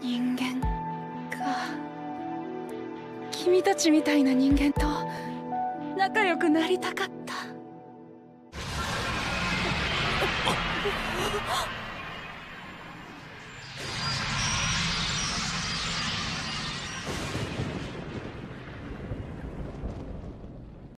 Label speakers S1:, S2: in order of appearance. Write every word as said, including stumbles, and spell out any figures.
S1: 人間か。君たちみたいな人間と仲良くなりたかった。